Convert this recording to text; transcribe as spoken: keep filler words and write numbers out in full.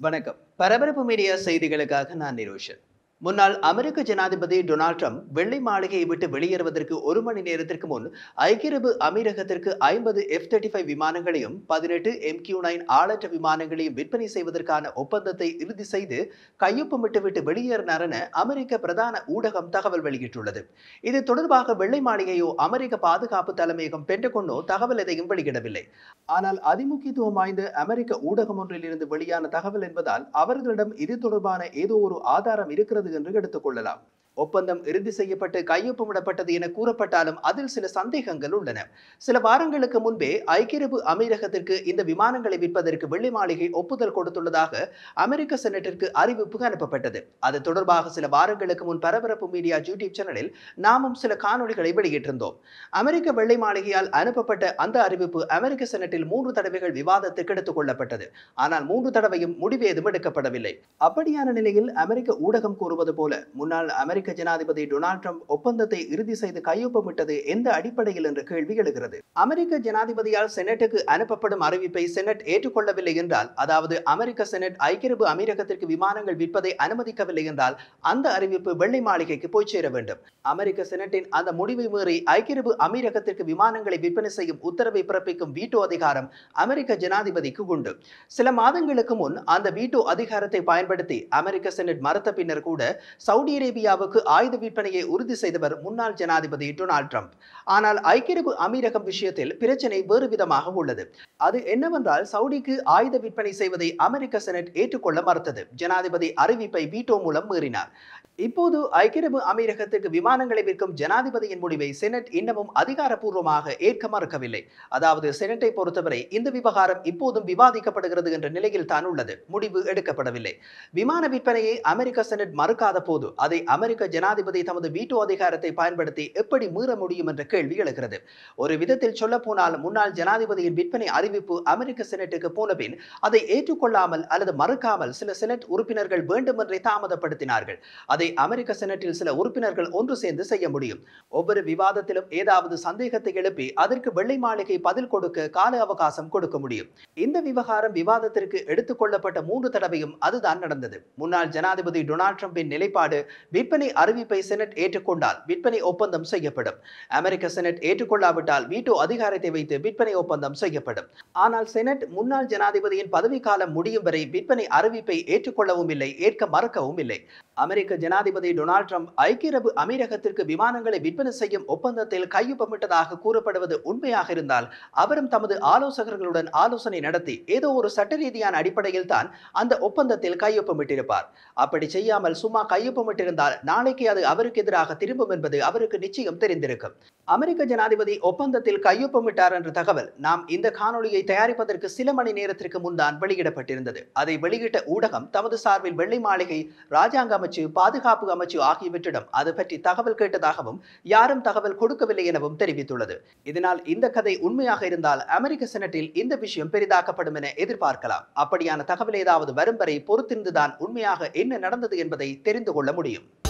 வணக்கம். பரபரப்பு மீடியா செய்திகளுக்காக நான் நிரோஷன். முன்னாள் அமெரிக்க ஜனாதிபதி டொனால்ட் ட்ரம்ப் வெள்ளை மாளிகையை விட்டு வெளியேறுவதற்கு ஒரு மணி நேரத்திற்கு முன் ஐக்கிய அரபு அமீரகத்திற்கு ஐம்பது எஃப் தேர்ட்டி ஃபைவ் விமானங்களையும் பதினெட்டு எம் கியூ நைன் ஆளற்ற விமானங்களையும் விற்பனை செய்வதற்கான ஒப்பந்தத்தை இறுதி செய்து கையொப்பமிட்டுவிட்டு வெளியேறினார் என அமெரிக்க பிரதான ஊடகம் தகவல் வெளியிட்டுள்ளது. இது தொடர்பாக வெள்ளை மாளிகையோ அமெரிக்க பாதுகாப்பு தலைமையகம் பென்டகோனோ தகவல் எதையும் வெளியிடவில்லை. ஆனால் அதிமுக்கியத்துவம் வாய்ந்த அமெரிக்க ஊடகம் ஒன்றில் இருந்து வெளியான தகவல் என்பதால் அவர்களிடம் இது தொடர்பான ஏதோ ஒரு ஆதாரம் இருக்கிறது என்று எடுத்துக் கொள்ளலாம். ஒப்பந்தம் இறுதி செய்யப்பட்டு கையொப்பமிடப்பட்டது என கூறப்பட்டாலும் அதில் சில சந்தேகங்கள் உள்ளன. சில வாரங்களுக்கு முன்பே ஐக்கிய அரபு அமீரகத்திற்கு இந்த விமானங்களை விற்பதற்கு வெள்ளை மாளிகை ஒப்புதல் கொடுத்துள்ளதாக அமெரிக்க செனட்டிற்கு அறிவிப்பு அனுப்பப்பட்டது. அது தொடர்பாக சில வாரங்களுக்கு முன் பரபரப்பு மீடியா யூடியூப் சேனலில் நாமும் சில காணொலிகளை வெளியிட்டிருந்தோம். அமெரிக்க வெள்ளை மாளிகையால் அனுப்பப்பட்ட அந்த அறிவிப்பு அமெரிக்க செனட்டில் மூன்று தடவைகள் விவாதத்துக்கு எடுத்துக் கொள்ளப்பட்டது. ஆனால் மூன்று தடவையும் முடிவேதும் எடுக்கப்படவில்லை. அப்படியான நிலையில் அமெரிக்க ஊடகம் கூறுவது போல முன்னாள் அமெரிக்க ஜனாதிபதி டொனால்ட் ட்ரம்ப் ஒப்பந்தத்தை இறுதி செய்து கையொப்பமிட்டது எந்த அடிப்படையில் என்ற கேள்வி எழுகிறது. அமெரிக்க ஜனாதிபதியால் செனட்டுக்கு அனுப்பப்படும் அறிவிப்பை செனட் ஏற்றுக்கொள்ளவில்லை என்றால், அதாவது அமெரிக்க செனட் ஐக்கிய அரபு அமீரகத்திற்கு விமானங்கள் விற்பதை அனுமதிக்கவில்லை என்றால் அந்த அறிவிப்பு வெள்ளை மாளிகைக்கு போய் சேர வேண்டும். அமெரிக்க செனட்டின் அந்த முடிவை மீறி ஐக்கிய அரபு அமீரகத்திற்கு விமானங்களை விற்பனை செய்யும் உத்தரவை பிறப்பிக்கும் வீட்டோ அதிகாரம் அமெரிக்க ஜனாதிபதிக்கு உண்டு. சில மாதங்களுக்கு முன் அந்த வீட்டோ அதிகாரத்தை பயன்படுத்தி அமெரிக்க செனட் மறுத்த பின்னர் கூட சவுதி அரேபியாவுக்கு ஆயுத விற்பனையை உறுதி செய்தவர் முன்னாள் ஜனாதிபதி டொனால்ட் ட்ரம்ப். ஆனால் ஐக்கிய அரபு அமீரகம் விஷயத்தில் பிரச்சனை வேறு விதமாக உள்ளது. அது என்னவென்றால், சவுடிக்கு ஆயுத விற்பனை செய்வதை அமெரிக்க செனட் ஏற்றுக்கொள்ள மறுத்தது. ஜனாதிபதி அறிவிப்பை வீட்டோ மூலம் மீறினார். இப்போது ஐக்கிய அரபு அமீரகத்திற்கு விமானங்களை விற்கும் ஜனாதிபதியின் முடிவை செனட் இன்னமும் அதிகாரப்பூர்வமாக ஏற்க மறுக்கவில்லை. அதாவது செனட்டை பொறுத்தவரை இந்த விவகாரம் இப்போதும் விவாதிக்கப்படுகிறது என்ற நிலையில் தான் உள்ளது. முடிவு எடுக்கப்படவில்லை. விமான விற்பனையை அமெரிக்க செனட் மறுக்காத போது அதை அமெரிக்க ஜனாதிபதி தமது வீட்டோ அதிகாரத்தை பயன்படுத்தி எப்படி மீற முடியும் என்ற கேள்வி எழுகிறது. ஒரு விதத்தில் சொல்ல போனால், முன்னாள் ஜனாதிபதியின் விற்பனை அறிவிப்பு அமெரிக்க செனட்டுக்கு போன பின் அதை ஏற்றுக்கொள்ளாமல் அல்லது மறுக்காமல் சில செனட் உறுப்பினர்கள் வேண்டுமென்றே தாமதப்படுத்தினார்கள். அதை அமெரிக்க செனட்டில் சில உறுப்பினர்கள் ஒன்று சேர்ந்து செய்ய முடியும். ஒவ்வொரு விவாதத்திலும் ஏதாவது சந்தேகத்தை எழுப்பி அதற்கு வெள்ளை மாளிகை பதில் கொடுக்க கால அவகாசம் கொடுக்க முடியும். இந்த விவகாரம் விவாதத்திற்கு எடுத்துக் கொள்ளப்பட்ட மூன்று தடவையும் அதுதான் நடந்தது. முன்னாள் ஜனாதிபதி டொனால்ட் ட்ரம்பின் நிலைப்பாடு, விற்பனை அறிவிப்பை செனட் ஏற்றுக்கொண்டால் விற்பனை ஒப்பந்தம் செய்யப்படும். அமெரிக்க செனட் ஏற்றுக்கொள்ளாவிட்டால் வீட்டோ அதிகாரத்தை வைத்து விற்பனை ஒப்பந்தம் செய்யப்படும். ஆனால் செனட் முன்னாள் ஜனாதிபதியின் பதவிக்காலம் முடியும் வரை விற்பனை அறிவிப்பை ஏற்றுக்கொள்ளவும் இல்லை, ஏற்க மறுக்கவும் இல்லை. அமெரிக்க ஜனாதிபதி டொனால்ட் ட்ரம்ப் ஐக்கிய அரபு அமீரகத்திற்கு விமானங்களை விற்பனை செய்யும் ஒப்பந்தத்தில் கையொப்பமிட்டதாக கூறப்படுவது உண்மையாக இருந்தால், அவரும் தமது ஆலோசகர்களுடன் ஆலோசனை நடத்தி ஏதோ ஒரு சட்ட ரீதியான அடிப்படையில் தான் அந்த ஒப்பந்தத்தில் கையொப்பமிட்டிருப்பார். அப்படி செய்யாமல் சும்மா கையொப்பமிட்டிருந்தால் நாளைக்கு அது அவருக்கு எதிராக திரும்பும் என்பது அவருக்கு நிச்சயம் தெரிந்திருக்கும். அமெரிக்க ஜனாதிபதி ஒப்பந்தத்தில் கையொப்பமிட்டார் என்ற தகவல் நாம் இந்த காணொலியை தயாரிப்பதற்கு சில மணி நேரத்திற்கு முன்தான் வெளியிடப்பட்டிருந்தது. அதை வெளியிட்ட ஊடகம் தமது சார்பில் வெள்ளை மாளிகை, ராஜாங்க அமைச்சு, பாதுகாப்பு அமைச்சு ஆகியவற்றிடம் அது பற்றி தகவல் கேட்டதாகவும் யாரும் தகவல் கொடுக்கவில்லை எனவும் தெரிவித்துள்ளது. இதனால் இந்த கதை உண்மையாக இருந்தால் அமெரிக்க செனட்டில் இந்த விஷயம் பெரிதாக்கப்படும் என எதிர்பார்க்கலாம். அப்படியான தகவல் ஏதாவது வரும் வரை பொறுத்திருந்துதான் உண்மையாக என்ன நடந்தது என்பதை தெரிந்து கொள்ள முடியும்.